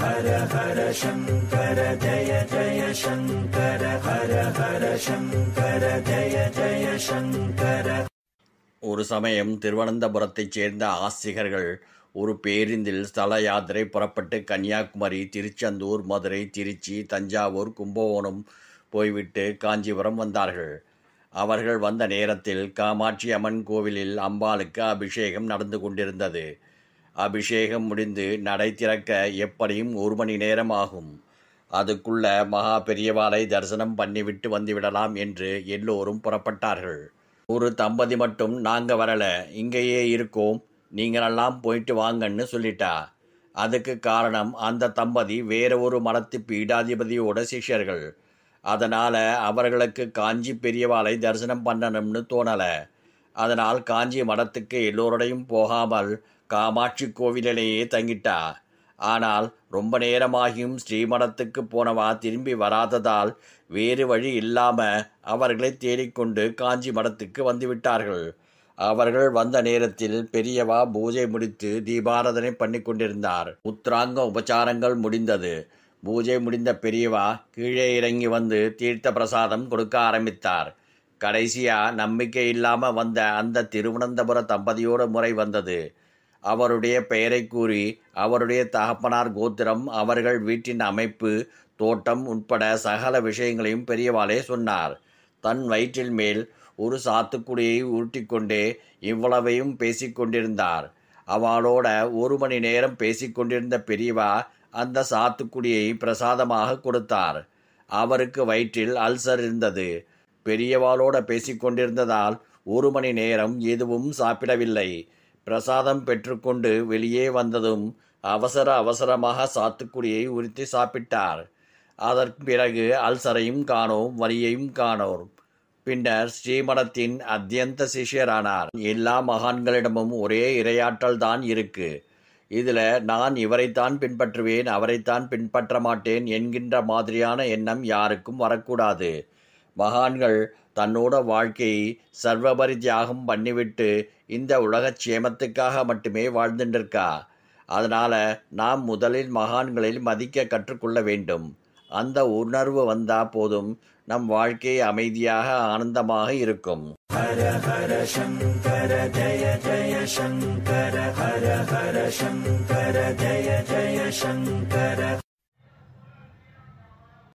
ஹர ஹர சங்கர ஜய ஜய சங்கர ஹர ஹர சங்கர ஜய ஜய சங்கர. ஒரு சமயம் திருவனந்தபுரத்தைச் சேர்ந்த ஆஸ்திகர்கள் ஒரு பேருந்தில் ஸ்தல யாத்திரை புறப்பட்டு கன்னியாகுமரி, திருச்செந்தூர், மதுரை, திருச்சி, தஞ்சாவூர், கும்பகோணம் போய்விட்டு காஞ்சிபுரம் வந்தார்கள். அவர்கள் வந்த நேரத்தில் காமாட்சி அம்மன் கோவிலில் அம்பாளுக்கு அபிஷேகம் நடந்து கொண்டிருந்தது. அபிஷேகம் முடிந்து நடை திறக்க எப்படியும் 1 மணி நேரம் ஆகும். அதுக்குள்ள மகா பெரியவாளை தரிசனம் பண்ணிவிட்டு வந்துவிடலாம் என்று எல்லோரும் புறப்பட்டார்கள். ஒரு தம்பதி மட்டும் நாங்கள் வரல, இங்கேயே இருக்கோம், நீங்களெல்லாம் போயிட்டு வாங்கன்னு சொல்லிட்டா. அதுக்கு காரணம் அந்த தம்பதி வேற ஒரு மடத்து பீடாதிபதியோட சிஷ்யர்கள். அதனால் அவர்களுக்கு காஞ்சி பெரியவாளை தரிசனம் பண்ணணும்னு தோணலை. அதனால் காஞ்சி மடத்துக்கு எல்லோருடையும் போகாமல் காமாட்சி கோவிலிலேயே தங்கிட்டா. ஆனால் ரொம்ப நேரமாகியும் ஸ்ரீமடத்துக்கு போனவா திரும்பி வராததால் வேறு வழி இல்லாமல் அவர்களை தேடிக்கொண்டு காஞ்சி மடத்துக்கு வந்துவிட்டார்கள். அவர்கள் வந்த நேரத்தில் பெரியவா பூஜை முடித்து தீபாராதனை பண்ணி கொண்டிருந்தார். உத்ராங்க உபச்சாரங்கள் முடிந்தது. பூஜை முடிந்த பெரியவா கீழே இறங்கி வந்து தீர்த்த பிரசாதம் கொடுக்க ஆரம்பித்தார். கடைசியாக நம்பிக்கை இல்லாமல் வந்த அந்த திருவனந்தபுர தம்பதியோட முறை வந்தது. அவருடைய பெயரை கூறி அவருடைய தகப்பனார் கோத்திரம், அவர்கள் வீட்டின் அமைப்பு, தோட்டம் உட்பட சகல விஷயங்களையும் பெரியவாளே சொன்னார். தன் வயிற்றில் மேல் ஒரு சாத்துக்குடியை உருட்டிக்கொண்டே இவ்வளவையும் பேசிக்கொண்டிருந்தார். அவளோட 1 மணி நேரம் பேசிக்கொண்டிருந்த பெரியவா அந்த சாத்துக்குடியை பிரசாதமாக கொடுத்தார். அவருக்கு வயிற்றில் அல்சர் இருந்தது. பெரியவாளோட பேசிக்கொண்டிருந்ததால் 1 மணி நேரம் எதுவும் சாப்பிடவில்லை. பிரசாதம் பெற்றுக்கொண்டு வெளியே வந்ததும் அவசரமாக சாத்துக்குடியை உரித்து சாப்பிட்டார். அதற்கு பிறகு அல்சரையும் காணோம், வலியையும் காணோம். பின்னர் ஸ்ரீமடத்தின் அத்தியந்த சிஷ்யரானார். எல்லா மகான்களிடமும் ஒரே இரையாற்றல் தான் இருக்கு. இதில் நான் இவரைத்தான் பின்பற்றுவேன், அவரைத்தான் பின்பற்ற மாட்டேன் என்கின்ற மாதிரியான எண்ணம் யாருக்கும் வரக்கூடாது. மகான்கள் தன்னோட வாழ்க்கையை சர்வபரி தியாகம் பண்ணிவிட்டு இந்த உலகச் சேமத்துக்காக மட்டுமே வாழ்ந்துட்டுருக்கா. அதனால் நாம் முதலில் மகான்களில் மதிக்க கற்றுக்கொள்ள வேண்டும். அந்த உணர்வு வந்தால் போதும், நம் வாழ்க்கை அமைதியாக ஆனந்தமாக இருக்கும். ஹர ஹர சங்கர ஜய ஜய சங்கர ஹர ஹர சங்கர ஜய ஜய சங்கர.